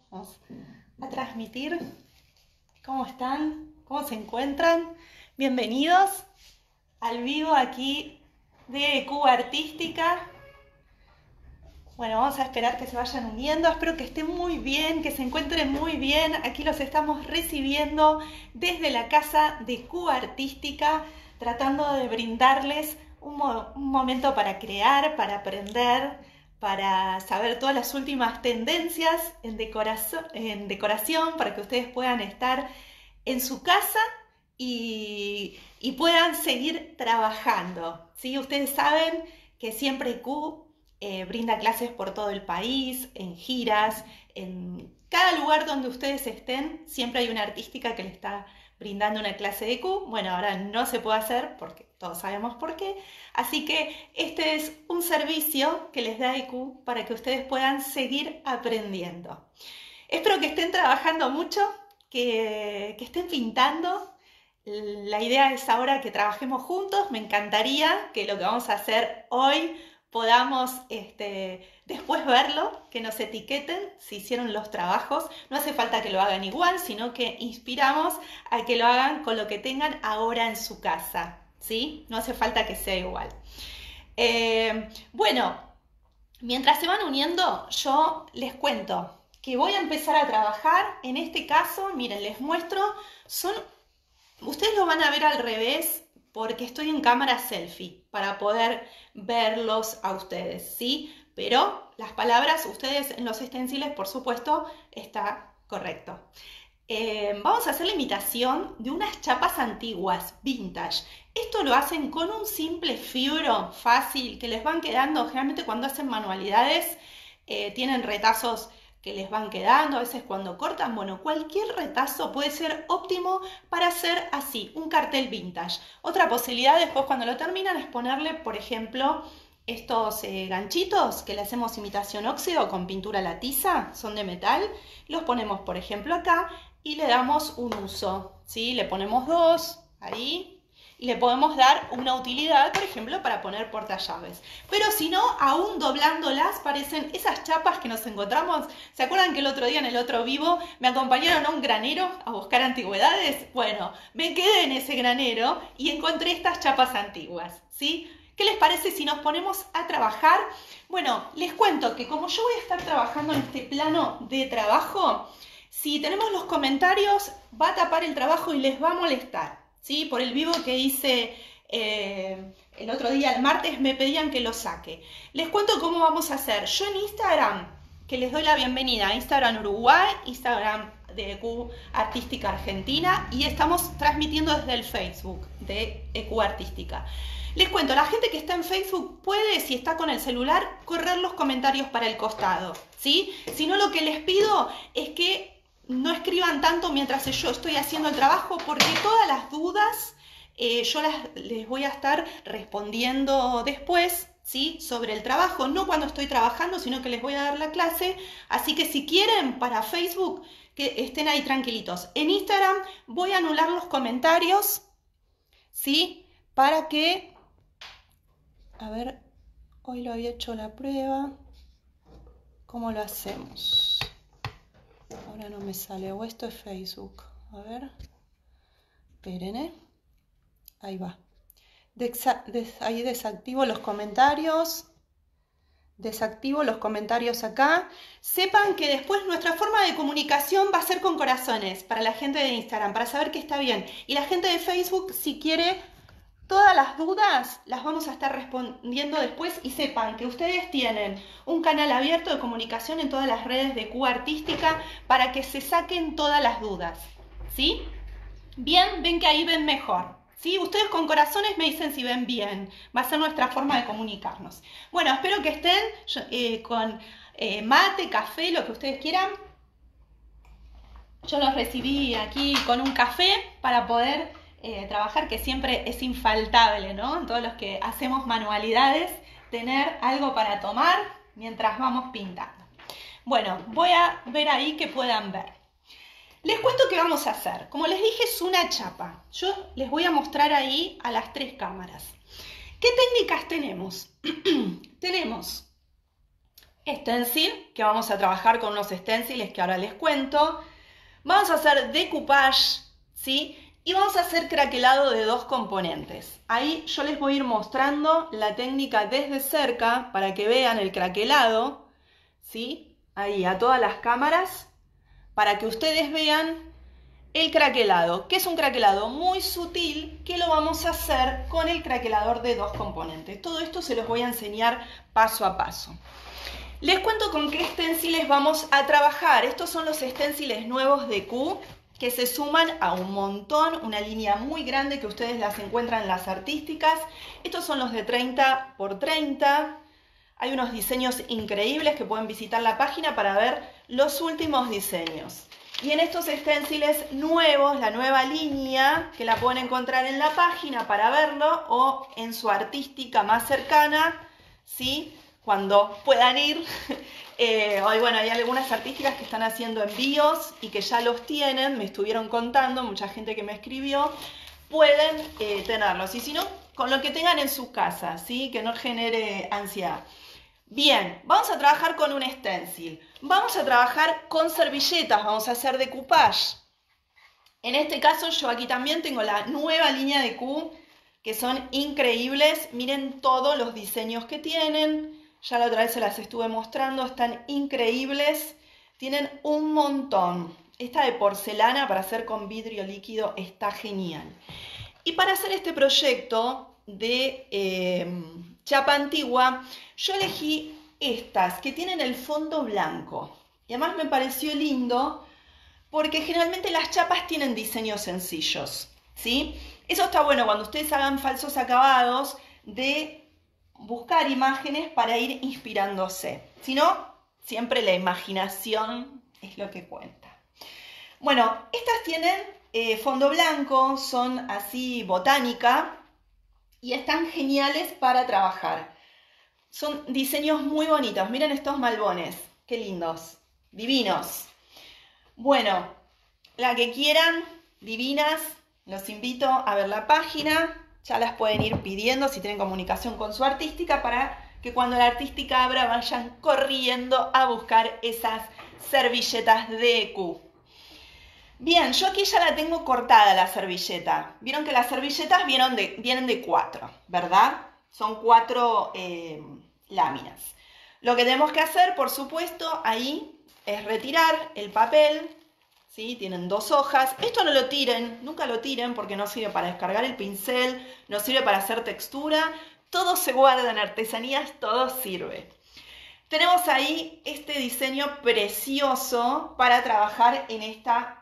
Vamos a transmitir. ¿Cómo están? ¿Cómo se encuentran? Bienvenidos al vivo aquí de Cuba Artística. Bueno, vamos a esperar que se vayan uniendo. Espero que estén muy bien, que se encuentren muy bien. Aquí los estamos recibiendo desde la casa de Cuba Artística, tratando de brindarles un momento para crear, para aprender, para saber todas las últimas tendencias en decoración, para que ustedes puedan estar en su casa y puedan seguir trabajando, ¿sí? Ustedes saben que siempre Q brinda clases por todo el país, en giras, en cada lugar donde ustedes estén, siempre hay una artística que le está brindando una clase de Q. Bueno, ahora no se puede hacer porque todos sabemos por qué. Así que este es un servicio que les da EQ para que ustedes puedan seguir aprendiendo. Espero que estén trabajando mucho, que estén pintando. La idea es ahora que trabajemos juntos. Me encantaría que lo que vamos a hacer hoy podamos después verlo, que nos etiqueten si hicieron los trabajos. No hace falta que lo hagan igual, sino que inspiramos a que lo hagan con lo que tengan ahora en su casa, ¿sí? No hace falta que sea igual. Bueno, mientras se van uniendo, yo les cuento que voy a empezar a trabajar. En este caso, miren, les muestro, ustedes lo van a ver al revés, porque estoy en cámara selfie para poder verlos a ustedes, ¿sí? Pero las palabras, ustedes en los stenciles, por supuesto, está correcto. Vamos a hacer la imitación de unas chapas antiguas, vintage. Esto lo hacen con un simple fibro fácil que les van quedando, generalmente cuando hacen manualidades, tienen retazos que les van quedando, a veces cuando cortan, bueno, cualquier retazo puede ser óptimo para hacer así, un cartel vintage. Otra posibilidad después cuando lo terminan es ponerle, por ejemplo, estos ganchitos que le hacemos imitación óxido con pintura a la tiza, son de metal, los ponemos, por ejemplo, acá y le damos un uso, ¿sí? Le ponemos dos, ahí, y le podemos dar una utilidad, por ejemplo, para poner portallaves. Pero si no, aún doblándolas, parecen esas chapas que nos encontramos. ¿Se acuerdan que el otro día en el otro vivo me acompañaron a un granero a buscar antigüedades? Bueno, me quedé en ese granero y encontré estas chapas antiguas, ¿sí? ¿Qué les parece si nos ponemos a trabajar? Bueno, les cuento que como yo voy a estar trabajando en este plano de trabajo, si tenemos los comentarios, va a tapar el trabajo y les va a molestar, ¿sí? Por el vivo que hice el otro día, el martes, me pedían que lo saque. Les cuento cómo vamos a hacer. Yo en Instagram, que les doy la bienvenida, Instagram Uruguay, Instagram de EQ Artística Argentina, y estamos transmitiendo desde el Facebook de EQ Artística. Les cuento, la gente que está en Facebook puede, si está con el celular, correr los comentarios para el costado, ¿sí? Si no, lo que les pido es que no escriban tanto mientras yo estoy haciendo el trabajo, porque todas las dudas yo les voy a estar respondiendo después, ¿sí? Sobre el trabajo, no cuando estoy trabajando, sino que les voy a dar la clase. Así que si quieren para Facebook, que estén ahí tranquilitos. En Instagram voy a anular los comentarios, ¿sí? Para que, a ver, hoy lo había hecho la prueba. ¿Cómo lo hacemos? Ahora no me sale, o esto es Facebook. A ver, esperen, ahí va. Ahí desactivo los comentarios. Desactivo los comentarios acá. Sepan que después nuestra forma de comunicación va a ser con corazones para la gente de Instagram, para saber que está bien. Y la gente de Facebook, si quiere, todas las dudas las vamos a estar respondiendo después, y sepan que ustedes tienen un canal abierto de comunicación en todas las redes de Cuba Artística para que se saquen todas las dudas, ¿sí? Bien, ven que ahí ven mejor, ¿sí? Ustedes con corazones me dicen si ven bien, va a ser nuestra forma de comunicarnos. Bueno, espero que estén con mate, café, lo que ustedes quieran. Yo los recibí aquí con un café para poder trabajar, que siempre es infaltable, ¿no? En todos los que hacemos manualidades, tener algo para tomar mientras vamos pintando. Bueno, voy a ver ahí que puedan ver. Les cuento qué vamos a hacer. Como les dije, es una chapa. Yo les voy a mostrar ahí a las tres cámaras. ¿Qué técnicas tenemos? Tenemos stencil, que vamos a trabajar con unos stenciles que ahora les cuento. Vamos a hacer decoupage, ¿sí? Y vamos a hacer craquelado de 2 componentes. Ahí yo les voy a ir mostrando la técnica desde cerca para que vean el craquelado, ¿sí? Ahí a todas las cámaras, para que ustedes vean el craquelado, que es un craquelado muy sutil que lo vamos a hacer con el craquelador de 2 componentes. Todo esto se los voy a enseñar paso a paso. Les cuento con qué stenciles vamos a trabajar. Estos son los stenciles nuevos de Q que se suman a un montón, una línea muy grande que ustedes las encuentran en las artísticas. Estos son los de 30 por 30. Hay unos diseños increíbles que pueden visitar la página para ver los últimos diseños. Y en estos stenciles nuevos, la nueva línea, que la pueden encontrar en la página para verlo o en su artística más cercana, ¿sí? Cuando puedan ir. Bueno, hay algunas artísticas que están haciendo envíos y que ya los tienen, me estuvieron contando, mucha gente que me escribió, pueden tenerlos. Y si no, con lo que tengan en sus casas, ¿sí? Que no genere ansiedad. Bien, vamos a trabajar con un stencil. Vamos a trabajar con servilletas, vamos a hacer decoupage. En este caso yo aquí también tengo la nueva línea de Q, que son increíbles. Miren todos los diseños que tienen. Ya la otra vez se las estuve mostrando, están increíbles. Tienen un montón. Esta de porcelana para hacer con vidrio líquido está genial. Y para hacer este proyecto de chapa antigua, yo elegí estas que tienen el fondo blanco. Y además me pareció lindo porque generalmente las chapas tienen diseños sencillos, ¿sí? Eso está bueno cuando ustedes hagan falsos acabados de buscar imágenes para ir inspirándose. Si no, siempre la imaginación es lo que cuenta. Bueno, estas tienen fondo blanco, son así botánica y están geniales para trabajar. Son diseños muy bonitos. Miren estos malbones, qué lindos, divinos. Bueno, la que quieran, divinas, los invito a ver la página. Ya las pueden ir pidiendo si tienen comunicación con su artística para que cuando la artística abra vayan corriendo a buscar esas servilletas de Q. Bien, yo aquí ya la tengo cortada la servilleta. Vieron que las servilletas vienen de 4, ¿verdad? Son 4 láminas. Lo que tenemos que hacer, por supuesto, ahí es retirar el papel. ¿Sí? Tienen 2 hojas. Esto no lo tiren, nunca lo tiren porque no sirve para descargar el pincel, no sirve para hacer textura. Todo se guarda en artesanías, todo sirve. Tenemos ahí este diseño precioso para trabajar en esta,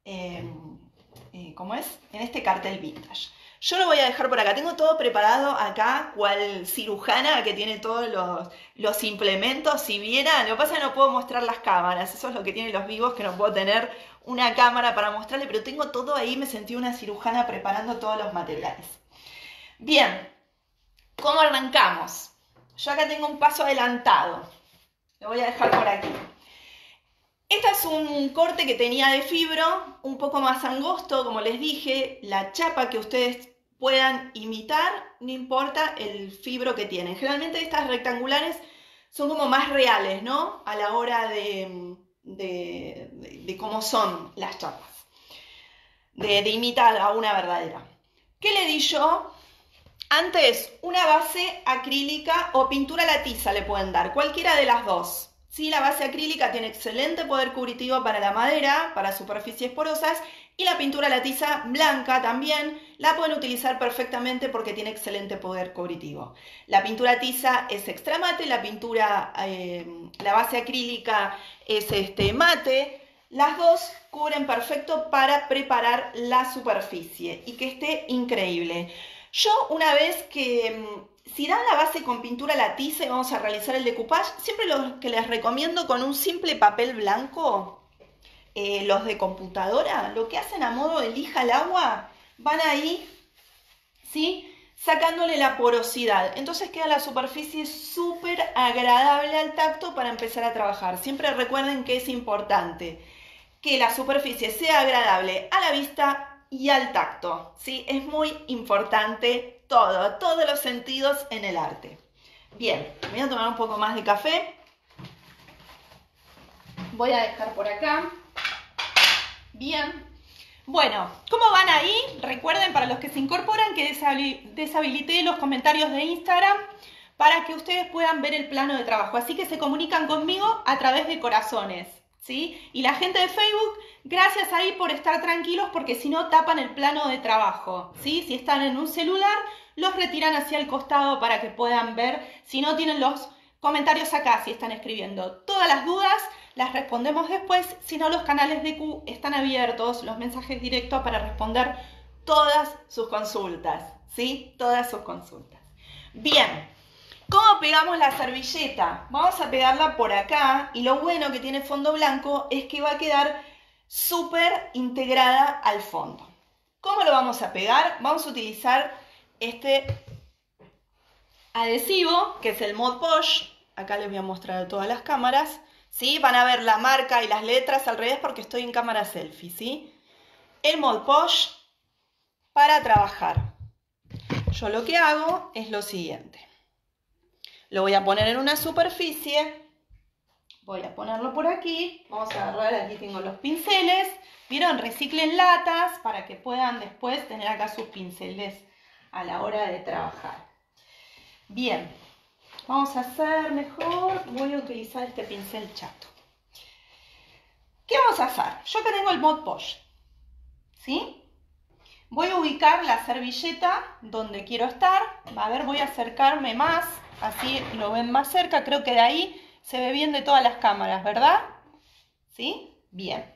¿cómo es? En este cartel vintage. Yo lo voy a dejar por acá. Tengo todo preparado acá, cual cirujana que tiene todos los implementos. Si vieran, lo que pasa es que no puedo mostrar las cámaras. Eso es lo que tienen los vivos, que no puedo tener una cámara para mostrarle, pero tengo todo ahí. Me sentí una cirujana preparando todos los materiales. Bien, ¿cómo arrancamos? Yo acá tengo un paso adelantado. Lo voy a dejar por aquí. Este es un corte que tenía de fibro, un poco más angosto, como les dije. La chapa que ustedes puedan imitar, no importa el fibro que tienen. Generalmente estas rectangulares son como más reales, ¿no? A la hora de cómo son las chapas. De imitar a una verdadera. ¿Qué le di yo? Antes, una base acrílica o pintura a la tiza le pueden dar, cualquiera de las dos. Sí, la base acrílica tiene excelente poder cubritivo para la madera, para superficies porosas, y la pintura a la tiza blanca también la pueden utilizar perfectamente porque tiene excelente poder cubritivo. La pintura tiza es extra mate, la base acrílica es mate. Las dos cubren perfecto para preparar la superficie y que esté increíble. Yo una vez que, si dan la base con pintura a la tiza y vamos a realizar el decoupage, siempre lo que les recomiendo con un simple papel blanco, los de computadora, lo que hacen a modo de lija al agua, van ahí, ¿sí? Sacándole la porosidad. Entonces queda la superficie súper agradable al tacto para empezar a trabajar. Siempre recuerden que es importante que la superficie sea agradable a la vista y al tacto, ¿sí? Es muy importante todos los sentidos en el arte. Bien, voy a tomar un poco más de café. Voy a dejar por acá. Bien. Bueno, ¿cómo van ahí? Recuerden, para los que se incorporan, que deshabilité los comentarios de Instagram para que ustedes puedan ver el plano de trabajo. Así que se comunican conmigo a través de corazones, ¿sí? Y la gente de Facebook, gracias ahí por estar tranquilos, porque si no tapan el plano de trabajo, ¿sí? Si están en un celular, los retiran hacia el costado para que puedan ver. Si no, tienen los comentarios acá, si están escribiendo. Todas las dudas las respondemos después. Si no, los canales de Q están abiertos, los mensajes directos, para responder todas sus consultas, ¿sí? Todas sus consultas. Bien. ¿Cómo pegamos la servilleta? Vamos a pegarla por acá, y lo bueno que tiene fondo blanco es que va a quedar súper integrada al fondo. ¿Cómo lo vamos a pegar? Vamos a utilizar este adhesivo, que es el Mod Podge. Acá les voy a mostrar a todas las cámaras, ¿sí? Van a ver la marca y las letras al revés porque estoy en cámara selfie, ¿sí? El Mod Podge para trabajar. Yo lo que hago es lo siguiente. Lo voy a poner en una superficie, voy a ponerlo por aquí, vamos a agarrar, aquí tengo los pinceles, ¿vieron? Reciclen latas para que puedan después tener acá sus pinceles a la hora de trabajar. Bien, vamos a hacer mejor, voy a utilizar este pincel chato. ¿Qué vamos a hacer? Yo acá tengo el Mod Podge, ¿sí? Voy a ubicar la servilleta donde quiero estar, a ver, voy a acercarme más. Así lo ven más cerca, creo que de ahí se ve bien de todas las cámaras, ¿verdad? ¿Sí? Bien.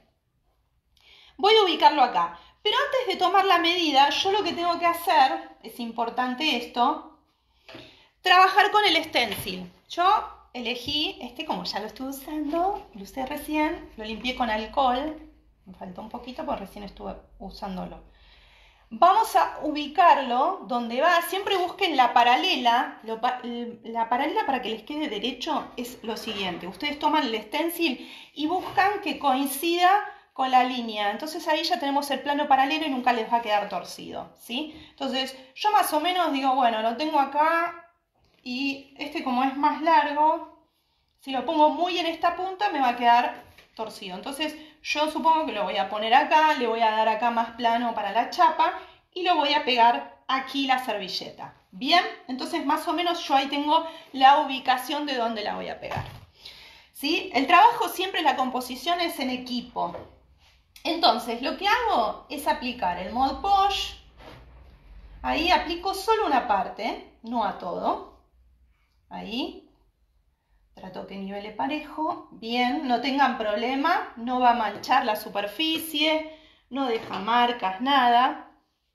Voy a ubicarlo acá. Pero antes de tomar la medida, yo lo que tengo que hacer, es importante esto, trabajar con el stencil. Yo elegí este, como ya lo estuve usando, lo usé recién, lo limpié con alcohol, me faltó un poquito porque recién estuve usándolo. Vamos a ubicarlo donde va, siempre busquen la paralela, la paralela para que les quede derecho es lo siguiente, ustedes toman el stencil y buscan que coincida con la línea, entonces ahí ya tenemos el plano paralelo y nunca les va a quedar torcido, ¿sí? Entonces yo más o menos digo, bueno, lo tengo acá y este como es más largo, si lo pongo muy en esta punta me va a quedar torcido, entonces yo supongo que lo voy a poner acá, le voy a dar acá más plano para la chapa y lo voy a pegar aquí la servilleta. Bien, entonces más o menos yo ahí tengo la ubicación de dónde la voy a pegar. ¿Sí? El trabajo siempre, la composición es en equipo. Entonces lo que hago es aplicar el Mod Podge. Ahí aplico solo una parte, no a todo. Ahí. Trato que nivele parejo, bien, no tengan problema, no va a manchar la superficie, no deja marcas, nada.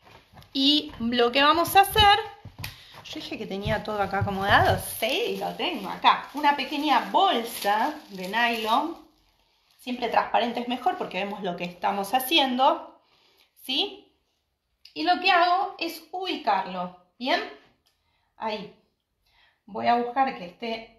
Y lo que vamos a hacer, yo dije que tenía todo acá acomodado, sí, lo tengo acá. Una pequeña bolsa de nylon, siempre transparente es mejor porque vemos lo que estamos haciendo, ¿sí? Y lo que hago es ubicarlo, ¿bien? Ahí. Voy a buscar que esté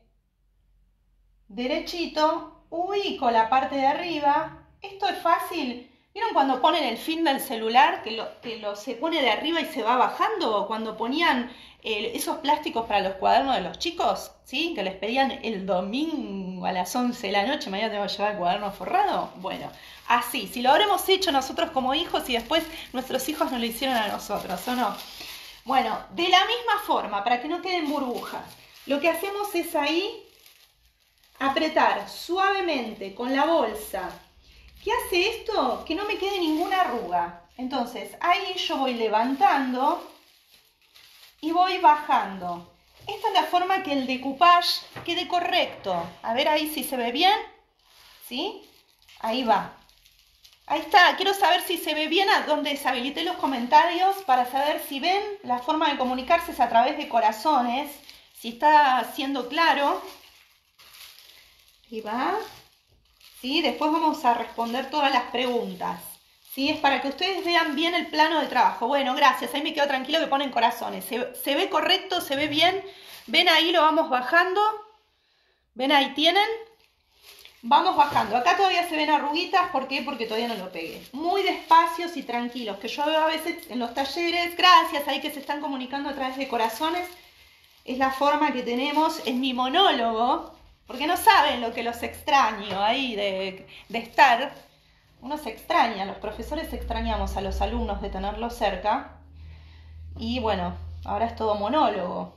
derechito, ubico la parte de arriba. Esto es fácil. ¿Vieron cuando ponen el film del celular que se pone de arriba y se va bajando? O cuando ponían esos plásticos para los cuadernos de los chicos, ¿sí? Que les pedían el domingo a las 11 de la noche, mañana tengo que llevar el cuaderno forrado. Bueno, así, si lo habremos hecho nosotros como hijos y después nuestros hijos nos lo hicieron a nosotros, ¿o no? Bueno, de la misma forma, para que no queden burbujas, lo que hacemos es ahí apretar suavemente con la bolsa. ¿Qué hace esto? Que no me quede ninguna arruga. Entonces ahí yo voy levantando y voy bajando. Esta es la forma que el decoupage quede correcto. A ver ahí si se ve bien. ¿Sí? Ahí va. Ahí está. Quiero saber si se ve bien, a donde deshabilité los comentarios para saber si ven. La forma de comunicarse es a través de corazones. Si está siendo claro. Ahí va. ¿Sí? Después vamos a responder todas las preguntas. ¿Sí? Es para que ustedes vean bien el plano de trabajo. Bueno, gracias. Ahí me quedo tranquilo que ponen corazones. ¿Se ve correcto? ¿Se ve bien? ¿Ven ahí? Lo vamos bajando. ¿Ven ahí tienen? Vamos bajando. Acá todavía se ven arruguitas. ¿Por qué? Porque todavía no lo pegué. Muy despacios y tranquilos. Que yo veo a veces en los talleres. Gracias. Ahí que se están comunicando a través de corazones. Es la forma que tenemos en mi monólogo. porque no saben lo que los extraño ahí de estar. Uno se extraña, los profesores extrañamos a los alumnos de tenerlos cerca. Y bueno, ahora es todo monólogo.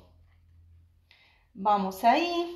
Vamos ahí.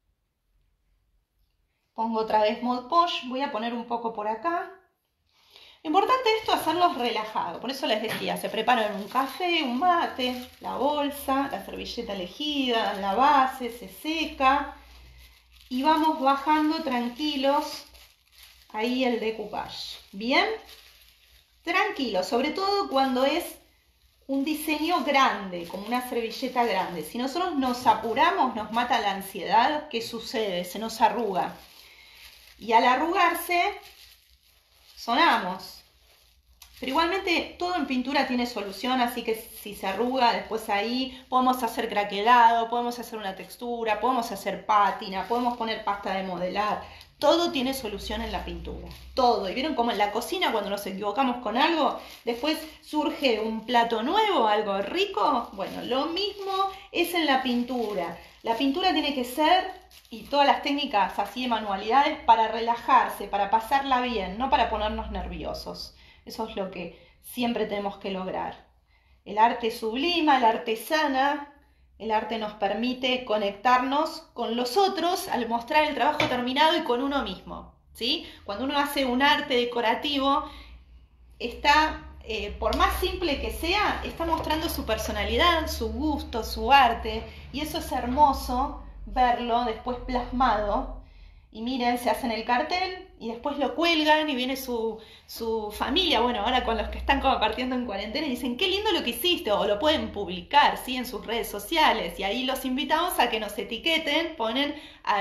Pongo otra vez Mod Podge, voy a poner un poco por acá. Lo importante es esto, hacerlos relajados. Por eso les decía, se preparan un café, un mate, la bolsa, la servilleta elegida, la base, se seca. Y vamos bajando tranquilos ahí el decoupage. ¿Bien? Tranquilo, sobre todo cuando es un diseño grande, como una servilleta grande. Si nosotros nos apuramos, nos mata la ansiedad. ¿Qué sucede? Se nos arruga. Y al arrugarse, sonamos. Pero igualmente todo en pintura tiene solución, así que si se arruga, después ahí podemos hacer craquelado, podemos hacer una textura, podemos hacer pátina, podemos poner pasta de modelar. Todo tiene solución en la pintura, todo. ¿Y vieron cómo en la cocina cuando nos equivocamos con algo, después surge un plato nuevo, algo rico? Bueno, lo mismo es en la pintura. La pintura tiene que ser, y todas las técnicas así de manualidades, para relajarse, para pasarla bien, no para ponernos nerviosos. Eso es lo que siempre tenemos que lograr. El arte sublima, el arte sana, el arte nos permite conectarnos con los otros al mostrar el trabajo terminado y con uno mismo, ¿sí? Cuando uno hace un arte decorativo, está, por más simple que sea, está mostrando su personalidad, su gusto, su arte, y eso es hermoso verlo después plasmado. Y miren, se hacen el cartel y después lo cuelgan y viene su familia, bueno, ahora con los que están compartiendo en cuarentena, y dicen, qué lindo lo que hiciste, o lo pueden publicar, ¿sí? En sus redes sociales, y ahí los invitamos a que nos etiqueten, ponen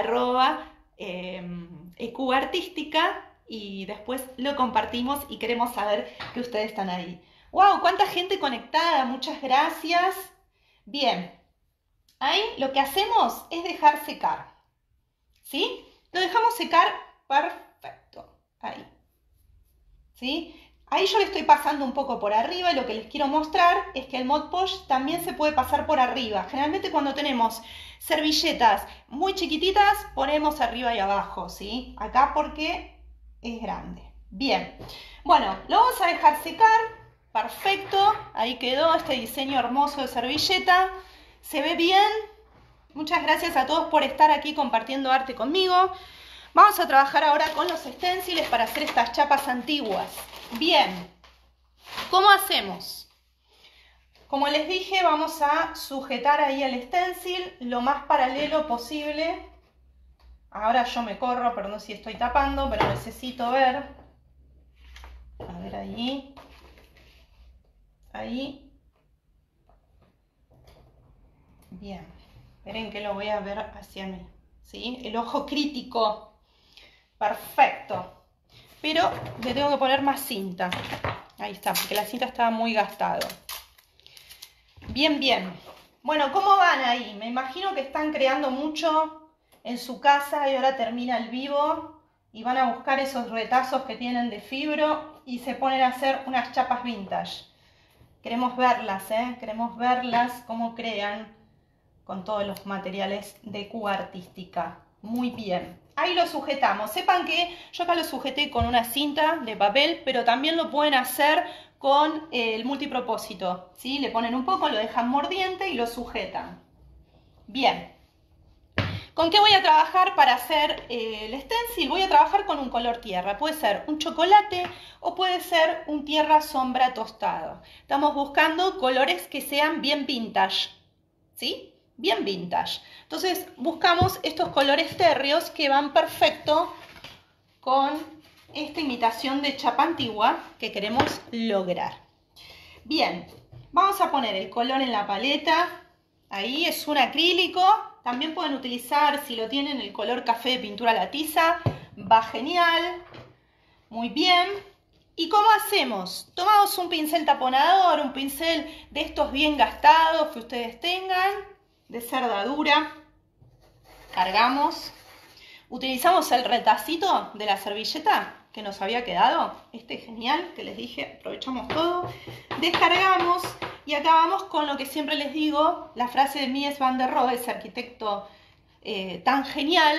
@ecuartística y después lo compartimos y queremos saber que ustedes están ahí. ¡Wow! ¡Cuánta gente conectada! Muchas gracias. Bien, ahí lo que hacemos es dejar secar, ¿sí? Lo dejamos secar, perfecto, ahí, ¿sí? Ahí yo le estoy pasando un poco por arriba y lo que les quiero mostrar es que el Mod Podge también se puede pasar por arriba. Generalmente cuando tenemos servilletas muy chiquititas ponemos arriba y abajo, ¿sí? Acá porque es grande. Bien, bueno, lo vamos a dejar secar, perfecto, ahí quedó este diseño hermoso de servilleta. ¿Se ve bien? Muchas gracias a todos por estar aquí compartiendo arte conmigo. Vamos a trabajar ahora con los stencils para hacer estas chapas antiguas. Bien, ¿cómo hacemos? Como les dije, vamos a sujetar ahí el stencil lo más paralelo posible. Ahora yo me corro, perdón si estoy tapando, pero necesito ver. A ver ahí. Ahí. Bien. Esperen que lo voy a ver hacia mí, ¿sí? El ojo crítico. Perfecto. Pero le tengo que poner más cinta. Ahí está, porque la cinta estaba muy gastada. Bien, bien. Bueno, ¿cómo van ahí? Me imagino que están creando mucho en su casa y ahora termina el vivo y van a buscar esos retazos que tienen de fibro y se ponen a hacer unas chapas vintage. Queremos verlas, ¿eh? Queremos verlas, cómo crean con todos los materiales de Ecuartística. Muy bien. Ahí lo sujetamos. Sepan que yo acá lo sujeté con una cinta de papel, pero también lo pueden hacer con el multipropósito, ¿sí? Le ponen un poco, lo dejan mordiente y lo sujetan. Bien. ¿Con qué voy a trabajar para hacer el stencil? Voy a trabajar con un color tierra. Puede ser un chocolate o puede ser un tierra sombra tostado. Estamos buscando colores que sean bien vintage, ¿sí? Bien vintage. Entonces buscamos estos colores térreos que van perfecto con esta imitación de chapa antigua que queremos lograr. Bien, vamos a poner el color en la paleta. Ahí es un acrílico. También pueden utilizar, si lo tienen, el color café de pintura a la tiza. Va genial. Muy bien. ¿Y cómo hacemos? Tomamos un pincel taponador, un pincel de estos bien gastados que ustedes tengan, de cerda dura. Cargamos. Utilizamos el retacito de la servilleta que nos había quedado. Este es genial, que les dije, aprovechamos todo. Descargamos y acabamos con lo que siempre les digo, la frase de Mies van der Rohe, ese arquitecto tan genial,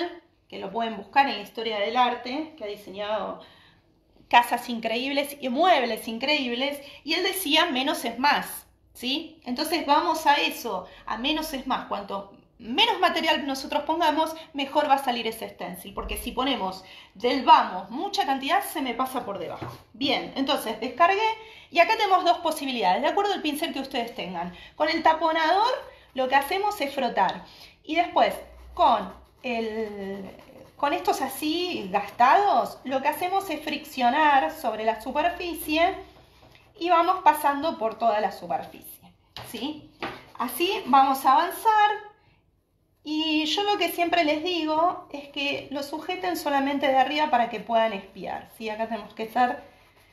que lo pueden buscar en la historia del arte, que ha diseñado casas increíbles y muebles increíbles, y él decía menos es más, ¿sí? Entonces vamos a eso, a menos es más. Cuanto menos material nosotros pongamos, mejor va a salir ese stencil, porque si ponemos del vamos mucha cantidad, se me pasa por debajo. Bien, entonces descargué, y acá tenemos dos posibilidades, de acuerdo al pincel que ustedes tengan. Con el taponador lo que hacemos es frotar, y después con estos así gastados, lo que hacemos es friccionar sobre la superficie y vamos pasando por toda la superficie, ¿sí? Así vamos a avanzar, y yo lo que siempre les digo es que lo sujeten solamente de arriba para que puedan espiar, ¿sí? Acá tenemos que ser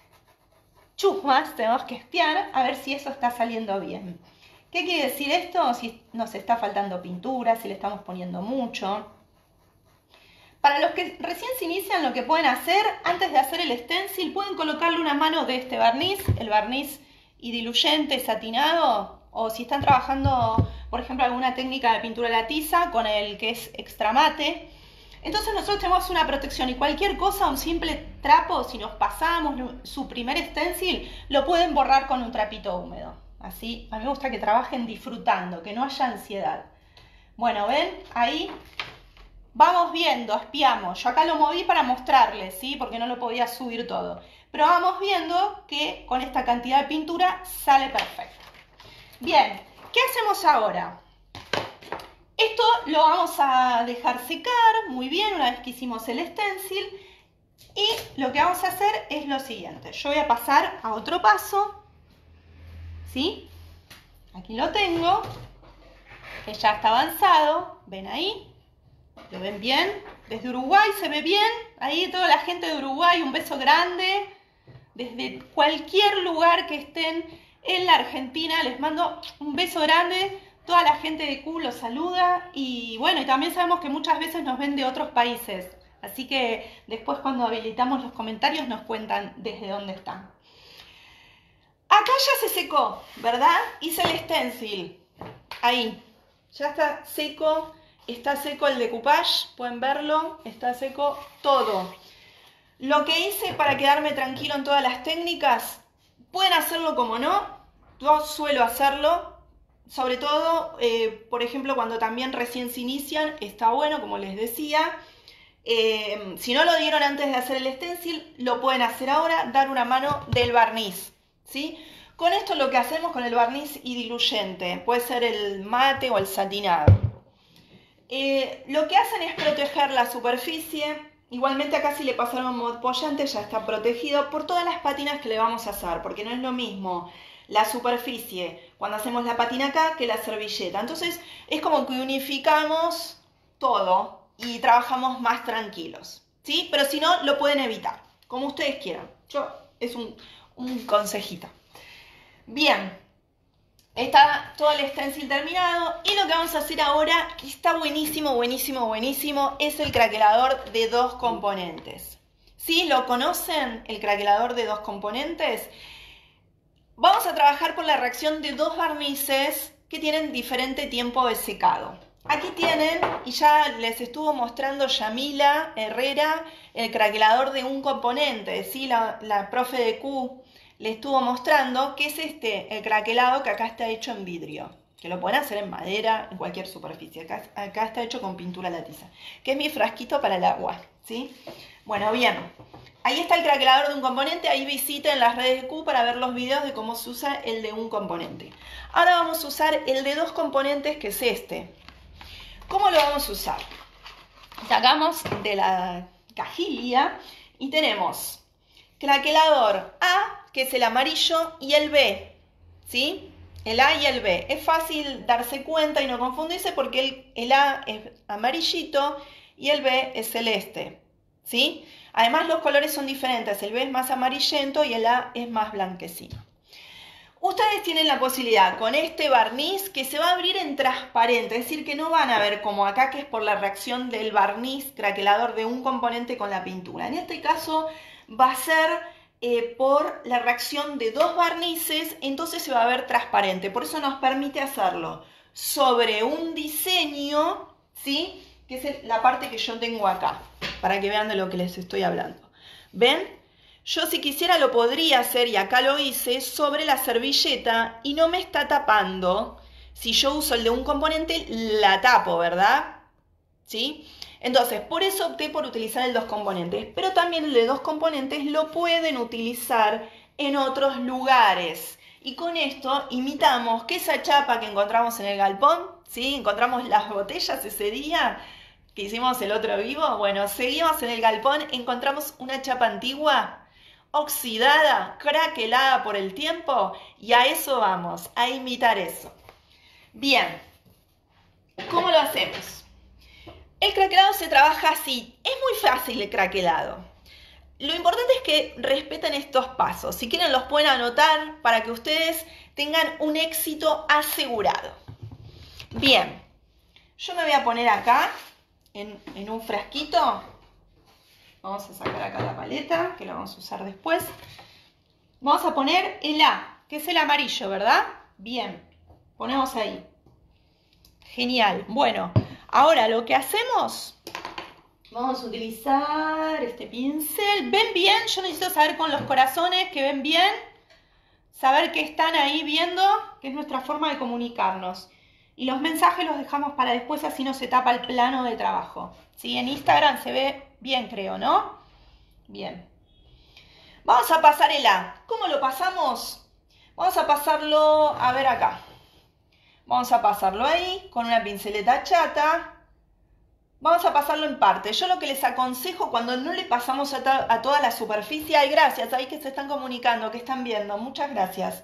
chusmas, tenemos que espiar a ver si eso está saliendo bien. ¿Qué quiere decir esto? Si nos está faltando pintura, si le estamos poniendo mucho. Para los que recién se inician, lo que pueden hacer, antes de hacer el stencil, pueden colocarle una mano de este barniz, el barniz y diluyente satinado, o si están trabajando, por ejemplo, alguna técnica de pintura a la tiza, con el que es extra mate. Entonces nosotros tenemos una protección, y cualquier cosa, un simple trapo, si nos pasamos su primer stencil, lo pueden borrar con un trapito húmedo. Así, a mí me gusta que trabajen disfrutando, que no haya ansiedad. Bueno, ¿ven? Ahí vamos viendo, espiamos. Yo acá lo moví para mostrarles, ¿sí? Porque no lo podía subir todo. Pero vamos viendo que con esta cantidad de pintura sale perfecto. Bien, ¿qué hacemos ahora? Esto lo vamos a dejar secar muy bien una vez que hicimos el stencil. Y lo que vamos a hacer es lo siguiente. Yo voy a pasar a otro paso, ¿sí? Aquí lo tengo, que ya está avanzado. ¿Ven ahí? ¿Lo ven bien? Desde Uruguay se ve bien. Ahí toda la gente de Uruguay, un beso grande. Desde cualquier lugar que estén en la Argentina, les mando un beso grande. Toda la gente de Q los saluda. Y bueno, y también sabemos que muchas veces nos ven de otros países. Así que después, cuando habilitamos los comentarios, nos cuentan desde dónde están. Acá ya se secó, ¿verdad? Hice el stencil. Ahí. Ya está seco. Está seco el decoupage. Pueden verlo. Está seco todo. Lo que hice para quedarme tranquilo en todas las técnicas, pueden hacerlo como no. Yo suelo hacerlo. Sobre todo, por ejemplo, cuando también recién se inician, está bueno, como les decía. Si no lo dieron antes de hacer el stencil, lo pueden hacer ahora, dar una mano del barniz, ¿sí? Con esto lo que hacemos con el barniz y diluyente, puede ser el mate o el satinado. Lo que hacen es proteger la superficie. Igualmente acá, si le pasaron mod pollante, ya está protegido por todas las pátinas que le vamos a hacer, porque no es lo mismo la superficie cuando hacemos la pátina acá que la servilleta. Entonces es como que unificamos todo y trabajamos más tranquilos, ¿sí? Pero si no, lo pueden evitar, como ustedes quieran. Es un consejito. Bien, está todo el stencil terminado, y lo que vamos a hacer ahora, que está buenísimo, buenísimo, buenísimo, es el craquelador de 2 componentes. ¿Sí? ¿Lo conocen? El craquelador de 2 componentes. Vamos a trabajar con la reacción de 2 barnices que tienen diferente tiempo de secado. Aquí tienen, y ya les estuvo mostrando Yamila Herrera, el craquelador de 1 componente, ¿sí? La profe de Q le estuvo mostrando que es el craquelado, que acá está hecho en vidrio, que lo pueden hacer en madera, en cualquier superficie. Acá está hecho con pintura a la tiza, que es mi frasquito para el agua, ¿sí? Bueno, bien. Ahí está el craquelador de 1 componente. Ahí visiten las redes de Q para ver los videos de cómo se usa el de 1 componente. Ahora vamos a usar el de 2 componentes, que es este. ¿Cómo lo vamos a usar? Sacamos de la cajilla y tenemos craquelador A, que es el amarillo, y el B, ¿sí? El A y el B. Es fácil darse cuenta y no confundirse, porque el A es amarillito y el B es celeste, ¿sí? Además, los colores son diferentes. El B es más amarillento y el A es más blanquecino. Ustedes tienen la posibilidad con este barniz, que se va a abrir en transparente, es decir, que no van a ver como acá, que es por la reacción del barniz craquelador de 1 componente con la pintura. En este caso va a ser por la reacción de 2 barnices, entonces se va a ver transparente. Por eso nos permite hacerlo sobre un diseño, ¿sí?, que es la parte que yo tengo acá, para que vean de lo que les estoy hablando. ¿Ven? Yo si quisiera lo podría hacer, y acá lo hice, sobre la servilleta y no me está tapando. Si yo uso el de un componente, la tapo, ¿verdad? ¿Sí? Entonces, por eso opté por utilizar el dos componentes, pero también el de dos componentes lo pueden utilizar en otros lugares. Y con esto imitamos que esa chapa que encontramos en el galpón, ¿sí? Encontramos las botellas ese día que hicimos el otro vivo. Bueno, seguimos en el galpón, encontramos una chapa antigua, oxidada, craquelada por el tiempo, y a eso vamos, a imitar eso. Bien, ¿cómo lo hacemos? El craquelado se trabaja así, es muy fácil el craquelado. Lo importante es que respeten estos pasos. Si quieren los pueden anotar para que ustedes tengan un éxito asegurado. Bien, yo me voy a poner acá en un frasquito. Vamos a sacar acá la paleta, que la vamos a usar después. Vamos a poner el A, que es el amarillo, ¿verdad? Bien, ponemos ahí. Genial. Bueno, ahora lo que hacemos, vamos a utilizar este pincel. ¿Ven bien? Yo necesito saber con los corazones que ven bien, saber que están ahí viendo, que es nuestra forma de comunicarnos. Y los mensajes los dejamos para después, así no se tapa el plano de trabajo. ¿Sí? En Instagram se ve bien, creo, ¿no? Bien. Vamos a pasar el A. ¿Cómo lo pasamos? Vamos a pasarlo, a ver acá. Vamos a pasarlo ahí con una pinceleta chata. Vamos a pasarlo en parte. Yo lo que les aconsejo cuando no le pasamos a toda la superficie, ay, gracias, ahí que se están comunicando, que están viendo, muchas gracias.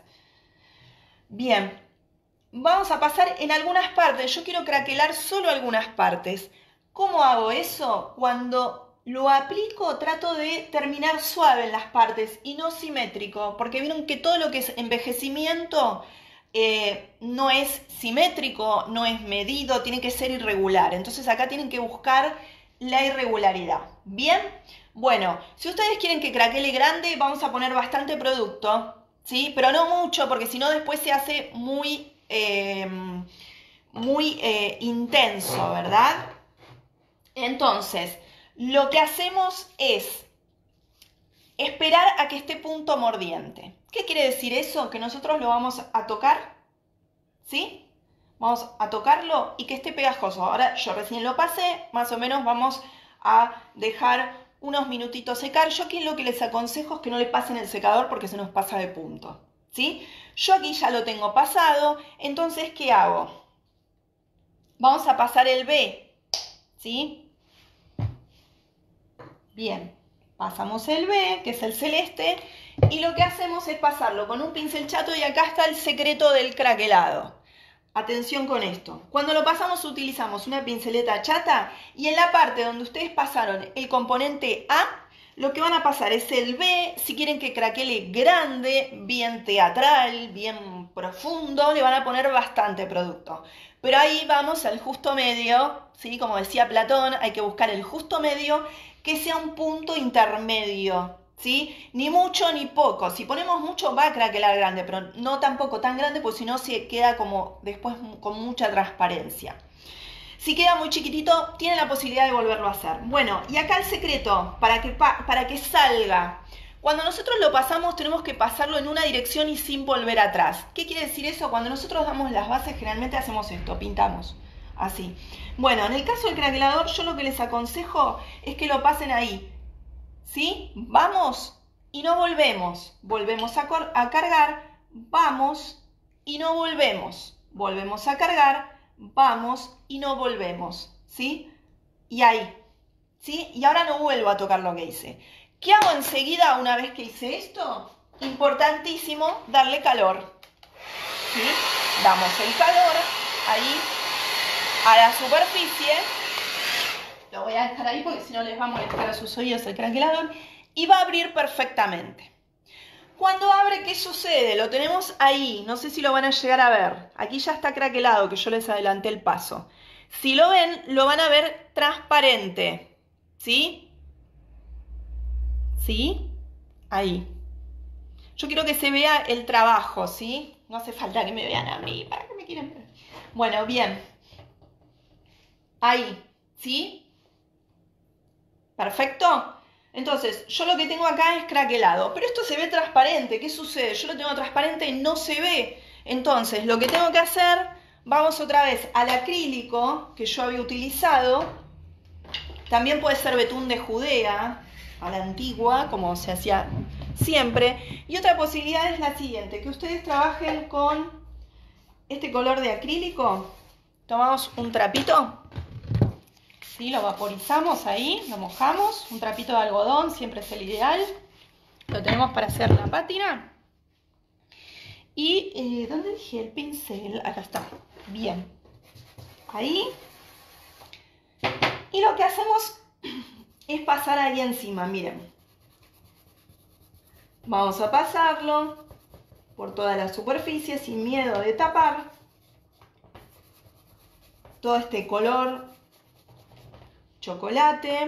Bien, vamos a pasar en algunas partes. Yo quiero craquelar solo algunas partes. ¿Cómo hago eso? Cuando lo aplico trato de terminar suave en las partes y no simétrico, porque vieron que todo lo que es envejecimiento no es simétrico, no es medido, tiene que ser irregular. Entonces acá tienen que buscar la irregularidad. ¿Bien? Bueno, si ustedes quieren que craquele grande, vamos a poner bastante producto, ¿sí? Pero no mucho, porque si no después se hace muy intenso, ¿verdad? Entonces, lo que hacemos es esperar a que esté punto mordiente. ¿Qué quiere decir eso? Que nosotros lo vamos a tocar, ¿sí? Vamos a tocarlo y que esté pegajoso. Ahora yo recién lo pasé, más o menos vamos a dejar unos minutitos secar. Yo aquí lo que les aconsejo es que no le pasen el secador porque se nos pasa de punto, ¿sí? Yo aquí ya lo tengo pasado, entonces ¿qué hago? Vamos a pasar el B, ¿sí? Bien. Pasamos el B, que es el celeste, y lo que hacemos es pasarlo con un pincel chato y acá está el secreto del craquelado. Atención con esto. Cuando lo pasamos utilizamos una pinceleta chata y en la parte donde ustedes pasaron el componente A, lo que van a pasar es el B. Si quieren que craquele grande, bien teatral, bien profundo, le van a poner bastante producto. Pero ahí vamos al justo medio, ¿sí? Como decía Platón, hay que buscar el justo medio, que sea un punto intermedio, ¿sí? Ni mucho ni poco. Si ponemos mucho va a craquelar grande, pero no tampoco tan grande, porque si no se queda como después con mucha transparencia. Si queda muy chiquitito, tienen la posibilidad de volverlo a hacer. Bueno, y acá el secreto, para que salga. Cuando nosotros lo pasamos, tenemos que pasarlo en una dirección y sin volver atrás. ¿Qué quiere decir eso? Cuando nosotros damos las bases, generalmente hacemos esto, pintamos. Así. Bueno, en el caso del craquelador, yo lo que les aconsejo es que lo pasen ahí. ¿Sí? Vamos y no volvemos. Volvemos a cargar, vamos y no volvemos. Volvemos a cargar, vamos y no volvemos. ¿Sí? Y ahí. ¿Sí? Y ahora no vuelvo a tocar lo que hice. ¿Qué hago enseguida una vez que hice esto? Importantísimo, darle calor. ¿Sí? Damos el calor ahí a la superficie. Lo voy a dejar ahí porque si no les va a molestar a sus oídos el craquelador. Y va a abrir perfectamente. Cuando abre, ¿qué sucede? Lo tenemos ahí. No sé si lo van a llegar a ver. Aquí ya está craquelado, que yo les adelanté el paso. Si lo ven, lo van a ver transparente. ¿Sí? ¿Sí? Ahí. Yo quiero que se vea el trabajo, ¿sí? No hace falta que me vean a mí. ¿Para qué me quieren ver? Bueno, bien. Ahí. ¿Sí? ¿Perfecto? Entonces, yo lo que tengo acá es craquelado, pero esto se ve transparente. ¿Qué sucede? Yo lo tengo transparente y no se ve. Entonces, lo que tengo que hacer, vamos otra vez al acrílico que yo había utilizado. También puede ser betún de Judea, a la antigua, como se hacía siempre. Y otra posibilidad es la siguiente, que ustedes trabajen con este color de acrílico. Tomamos un trapito. ¿Sí? Lo vaporizamos ahí, lo mojamos, un trapito de algodón, siempre es el ideal. Lo tenemos para hacer la pátina. Y, ¿dónde dije el pincel? Acá está. Bien. Ahí. Y lo que hacemos es pasar ahí encima, miren. Vamos a pasarlo por toda la superficie sin miedo de tapar todo este color chocolate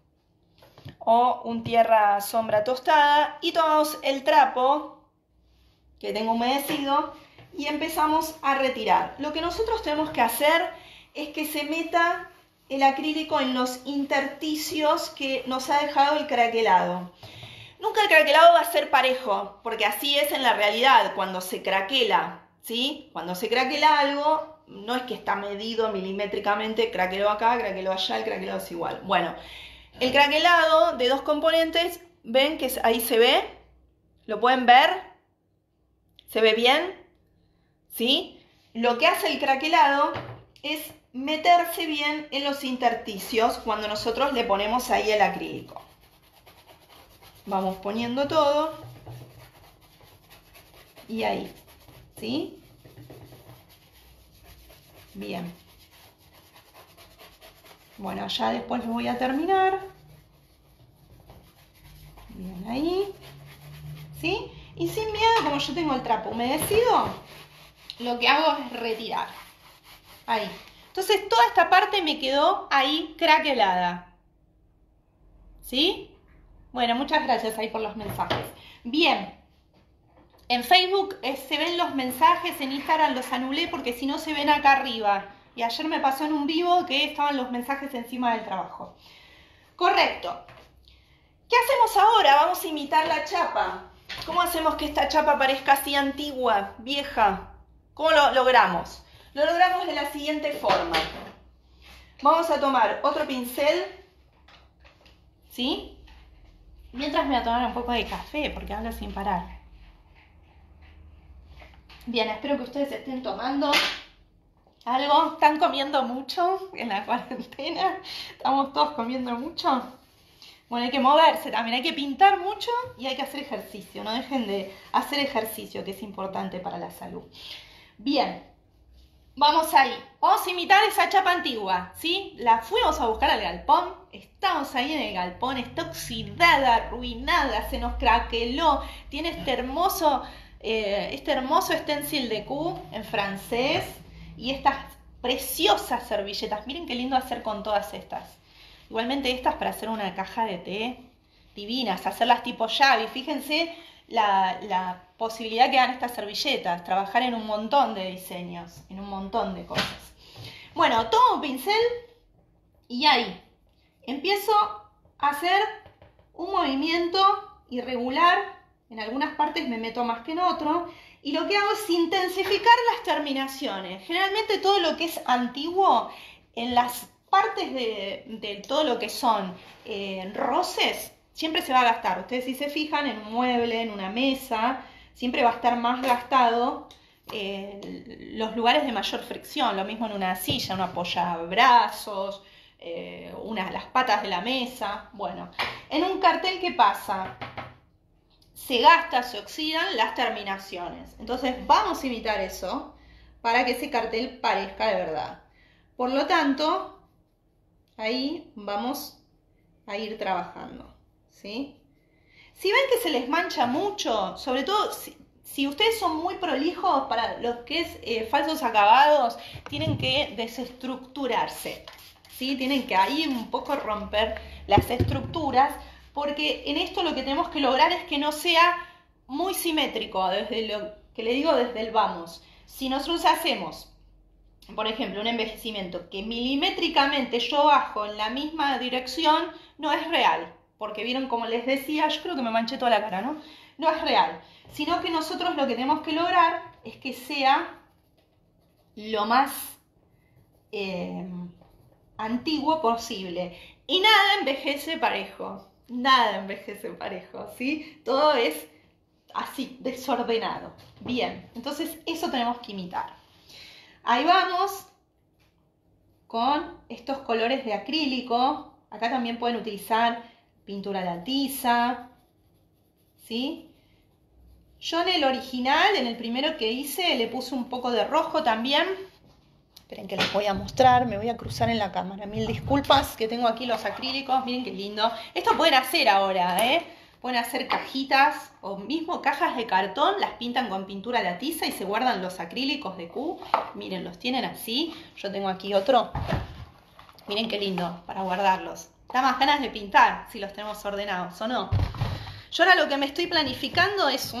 o un tierra sombra tostada y tomamos el trapo que tengo humedecido y empezamos a retirar. Lo que nosotros tenemos que hacer es que se meta el acrílico en los intersticios que nos ha dejado el craquelado. Nunca el craquelado va a ser parejo, porque así es en la realidad cuando se craquela, ¿sí? Cuando se craquela algo, no es que está medido milimétricamente, craqueló acá, craqueló allá, el craquelado es igual. Bueno, el craquelado de dos componentes, ¿ven que ahí se ve? ¿Lo pueden ver? ¿Se ve bien? ¿Sí? Lo que hace el craquelado es meterse bien en los intersticios cuando nosotros le ponemos ahí el acrílico. Vamos poniendo todo y ahí, ¿sí? Bien. Bueno, ya después lo voy a terminar. Bien ahí. ¿Sí? Y sin miedo, como yo tengo el trapo humedecido, lo que hago es retirar. Ahí. Entonces toda esta parte me quedó ahí craquelada. ¿Sí? Bueno, muchas gracias ahí por los mensajes. Bien. En Facebook se ven los mensajes, en Instagram los anulé porque si no se ven acá arriba. Y ayer me pasó en un vivo que estaban los mensajes encima del trabajo. Correcto. ¿Qué hacemos ahora? Vamos a imitar la chapa. ¿Cómo hacemos que esta chapa parezca así antigua, vieja? ¿Cómo lo logramos? Lo logramos de la siguiente forma. Vamos a tomar otro pincel, ¿sí? Mientras me voy a tomar un poco de café porque hablo sin parar. Bien, espero que ustedes estén tomando algo. ¿Están comiendo mucho en la cuarentena? ¿Estamos todos comiendo mucho? Bueno, hay que moverse también, hay que pintar mucho y hay que hacer ejercicio. No dejen de hacer ejercicio, que es importante para la salud. Bien, vamos ahí. Vamos a imitar esa chapa antigua, ¿sí? La fuimos a buscar al galpón. Estamos ahí en el galpón, está oxidada, arruinada, se nos craqueló. Tiene este hermoso stencil de Q en francés y estas preciosas servilletas. Miren qué lindo hacer con todas estas. Igualmente estas para hacer una caja de té divinas, hacerlas tipo llave. Fíjense la posibilidad que dan estas servilletas, trabajar en un montón de diseños, en un montón de cosas. Bueno, tomo un pincel y ahí empiezo a hacer un movimiento irregular. En algunas partes me meto más que en otro. Y lo que hago es intensificar las terminaciones. Generalmente todo lo que es antiguo, en las partes de todo lo que son roces, siempre se va a gastar. Ustedes si se fijan en un mueble, en una mesa, siempre va a estar más gastado los lugares de mayor fricción. Lo mismo en una silla, un apoyabrazos, las patas de la mesa. Bueno, en un cartel, ¿qué pasa? Se gasta, se oxidan las terminaciones. Entonces vamos a imitar eso para que ese cartel parezca de verdad. Por lo tanto, ahí vamos a ir trabajando, ¿sí? Si ven que se les mancha mucho, sobre todo si ustedes son muy prolijos para lo que es falsos acabados, tienen que desestructurarse, ¿sí? Tienen que ahí un poco romper las estructuras, porque en esto lo que tenemos que lograr es que no sea muy simétrico, desde lo que le digo desde el vamos. Si nosotros hacemos por ejemplo, un envejecimiento que milimétricamente yo bajo en la misma dirección, no es real. Porque vieron, como les decía, yo creo que me manché toda la cara, ¿no? No es real. Sino que nosotros lo que tenemos que lograr es que sea lo más antiguo posible. Y nada envejece parejo. Nada envejece parejo, ¿sí? Todo es así, desordenado. Bien, entonces eso tenemos que imitar. Ahí vamos con estos colores de acrílico. Acá también pueden utilizar pintura a la tiza, ¿sí? Yo en el original, en el primero que hice, le puse un poco de rojo también. Esperen que les voy a mostrar, me voy a cruzar en la cámara. Mil disculpas que tengo aquí los acrílicos, miren qué lindo. Esto pueden hacer ahora, ¿eh? Pueden hacer cajitas o mismo cajas de cartón, las pintan con pintura a la tiza y se guardan los acrílicos de Q. Miren, los tienen así. Yo tengo aquí otro. Miren qué lindo para guardarlos. Da más ganas de pintar si los tenemos ordenados, ¿o no? Yo ahora lo que me estoy planificando es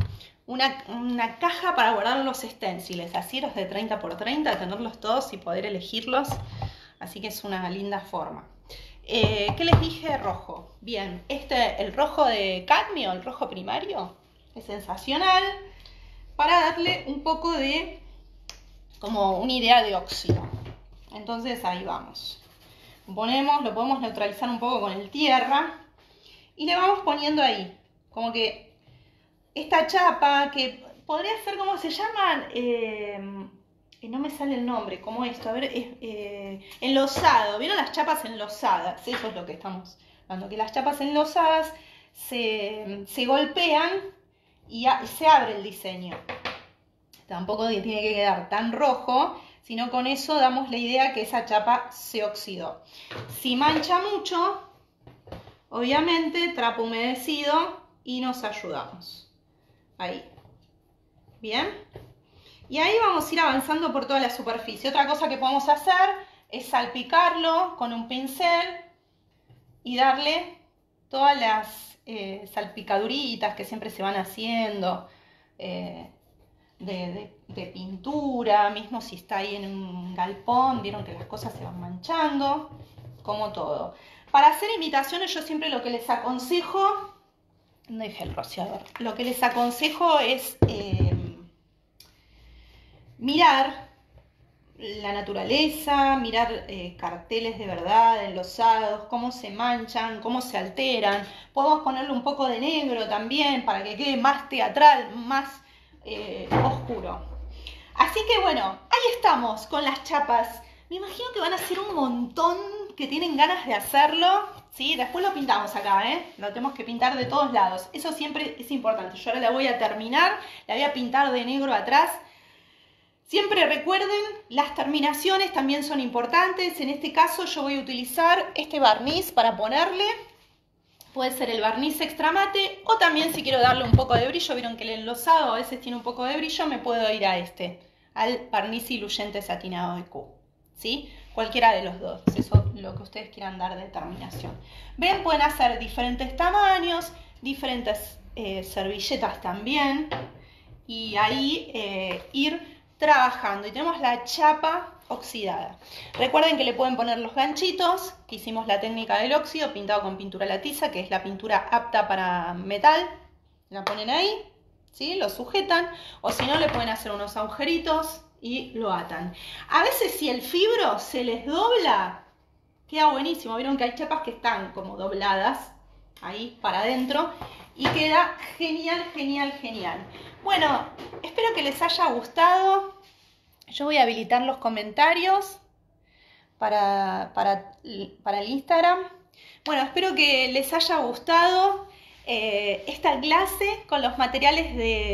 una caja para guardar los stenciles, así los de 30 por 30, tenerlos todos y poder elegirlos. Así que es una linda forma. ¿Qué les dije? Rojo. Bien, el rojo de cadmio, el rojo primario, es sensacional para darle un poco de, como una idea de óxido. Entonces ahí vamos. Lo podemos neutralizar un poco con el tierra y le vamos poniendo ahí, como que esta chapa, que podría ser, ¿cómo se llaman? No me sale el nombre, como esto, a ver, enlosado. ¿Vieron las chapas enlosadas? Eso es lo que estamos hablando, que las chapas enlosadas se golpean y se abre el diseño. Tampoco tiene que quedar tan rojo, sino con eso damos la idea que esa chapa se oxidó. Si mancha mucho, obviamente, trapo humedecido y nos ayudamos. Ahí. Bien. Y ahí vamos a ir avanzando por toda la superficie. Otra cosa que podemos hacer es salpicarlo con un pincel y darle todas las salpicaduritas que siempre se van haciendo de pintura, mismo si está ahí en un galpón, vieron que las cosas se van manchando, como todo. Para hacer imitaciones yo siempre lo que les aconsejo, no dejé el rociador, lo que les aconsejo es mirar la naturaleza, mirar carteles de verdad, enlosados, cómo se manchan, cómo se alteran. Podemos ponerle un poco de negro también para que quede más teatral, más oscuro. Así que bueno, ahí estamos con las chapas. Me imagino que van a ser un montón que tienen ganas de hacerlo. ¿Sí? Después lo pintamos acá, ¿eh? Lo tenemos que pintar de todos lados. Eso siempre es importante. Yo ahora la voy a terminar, la voy a pintar de negro atrás. Siempre recuerden, las terminaciones también son importantes. En este caso yo voy a utilizar este barniz para ponerle. Puede ser el barniz extra mate o también si quiero darle un poco de brillo, vieron que el enlosado a veces tiene un poco de brillo, me puedo ir al barniz diluyente satinado de Q. ¿Sí? Cualquiera de los dos, eso es lo que ustedes quieran dar de terminación. Ven, pueden hacer diferentes tamaños, diferentes servilletas también y ahí ir trabajando. Y tenemos la chapa oxidada. Recuerden que le pueden poner los ganchitos, que hicimos la técnica del óxido pintado con pintura a la tiza, que es la pintura apta para metal. La ponen ahí, ¿sí? Lo sujetan, o si no le pueden hacer unos agujeritos y lo atan. A veces si el fibro se les dobla, queda buenísimo. Vieron que hay chapas que están como dobladas ahí para adentro y queda genial, genial, genial. Bueno, espero que les haya gustado. Yo voy a habilitar los comentarios para el Instagram. Bueno, espero que les haya gustado esta clase con los materiales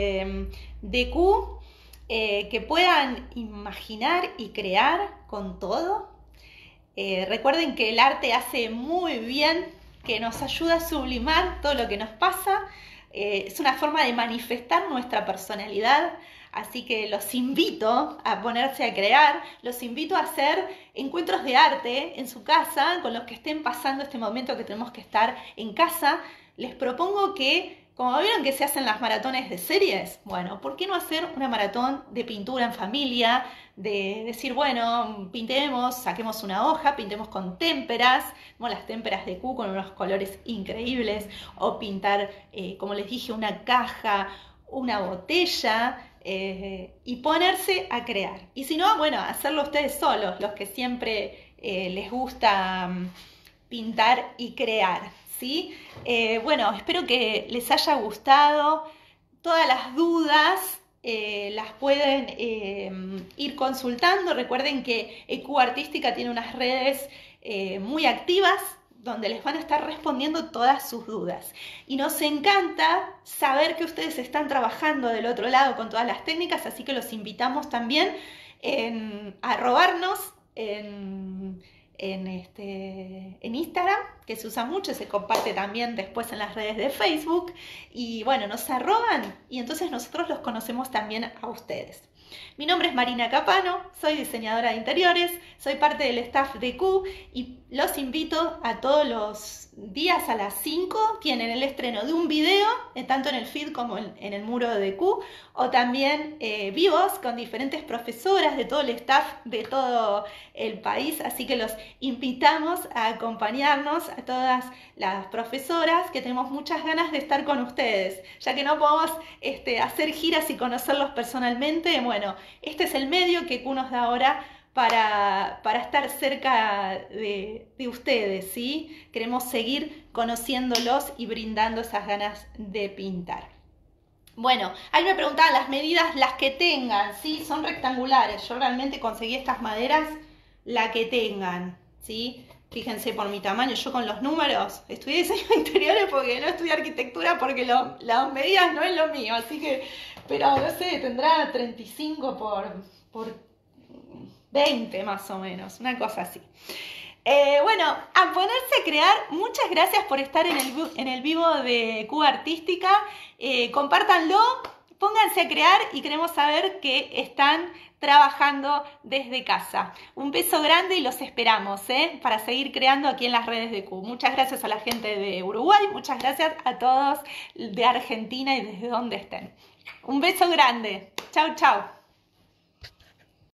de Q, que puedan imaginar y crear con todo. Recuerden que el arte hace muy bien, que nos ayuda a sublimar todo lo que nos pasa. Es una forma de manifestar nuestra personalidad, así que los invito a ponerse a crear, los invito a hacer encuentros de arte en su casa con los que estén pasando este momento que tenemos que estar en casa. Les propongo que como vieron que se hacen las maratones de series, bueno, ¿por qué no hacer una maratón de pintura en familia? De decir, bueno, pintemos, saquemos una hoja, pintemos con témperas, como las témperas de Q con unos colores increíbles, o pintar, como les dije, una caja, una botella, y ponerse a crear. Y si no, bueno, hacerlo ustedes solos, los que siempre les gusta pintar y crear, ¿sí? Bueno, espero que les haya gustado. Todas las dudas las pueden ir consultando. Recuerden que EQ Artística tiene unas redes muy activas donde les van a estar respondiendo todas sus dudas. Y nos encanta saber que ustedes están trabajando del otro lado con todas las técnicas, así que los invitamos también a arrobarnos en Instagram, que se usa mucho, se comparte también después en las redes de Facebook, y bueno, nos arroban y entonces nosotros los conocemos también a ustedes. Mi nombre es Marina Capano, soy diseñadora de interiores, soy parte del staff de Q y los invito a todos los días a las 5, tienen el estreno de un video, tanto en el feed como en el muro de Q, o también vivos con diferentes profesoras de todo el staff de todo el país, así que los invitamos a acompañarnos a todas las profesoras que tenemos muchas ganas de estar con ustedes, ya que no podemos hacer giras y conocerlos personalmente. Bueno, este es el medio que Q nos da ahora para estar cerca de ustedes, ¿sí? Queremos seguir conociéndolos y brindando esas ganas de pintar. Bueno, ahí me preguntaban las medidas, las que tengan, ¿sí? Son rectangulares. Yo realmente conseguí estas maderas, la que tengan, ¿sí? Fíjense por mi tamaño, yo con los números estudié diseño de interiores porque no estudié arquitectura porque las medidas no es lo mío, así que, pero no sé, tendrá 35 por 20 más o menos, una cosa así. Bueno, a ponerse a crear. Muchas gracias por estar en el vivo de Q Artística. Compártanlo, pónganse a crear y queremos saber que están trabajando desde casa. Un beso grande y los esperamos para seguir creando aquí en las redes de Q. Muchas gracias a la gente de Uruguay, muchas gracias a todos de Argentina y desde donde estén. Un beso grande. Chau, chau.